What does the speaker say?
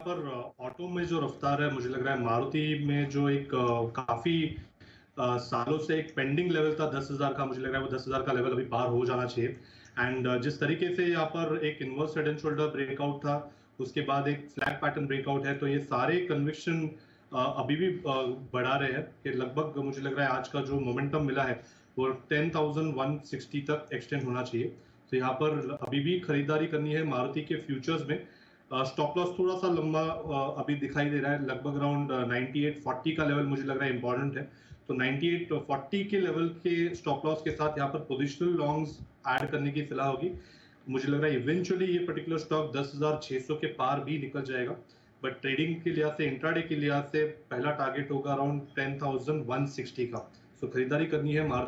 पर ऑटो में जो रफ्तार है, मुझे लग रहा है मारुति में जो एक काफी सालों से एक पेंडिंग लेवल था 10,000 का, मुझे लग रहा है वो 10,000 का लेवल अभी पार हो जाना चाहिए। एंड जिस तरीके से यहाँ पर एक inverse head and shoulder breakout था, उसके बाद एक फ्लैग पैटर्न ब्रेकआउट है, तो ये सारे कन्विक्शन अभी भी बढ़ा रहे हैं कि लगभग मुझे लग रहा है आज का जो मोमेंटम मिला है वो 10,160 तक एक्सटेंड होना चाहिए। तो यहाँ पर अभी भी खरीदारी करनी है मारुति के फ्यूचर्स में। स्टॉप लॉस थोड़ा सा लंबा अभी दिखाई दे रहा है, लगभग अराउंड 9840 का लेवल मुझे लग रहा है इंपॉर्टेंट है। तो 9840 के लेवल के स्टॉप लॉस के साथ यहाँ पर पोजिशनल लॉन्ग्स ऐड करने की सलाह होगी। मुझे लग रहा है इवेंचुअली ये पर्टिकुलर स्टॉक 10,600 के पार भी निकल जाएगा, बट ट्रेडिंग के लिहाज से, इंट्राडे के लिहाज से पहला टारगेट होगा अराउंड 10,160 का। सो खरीदारी करनी है मारुति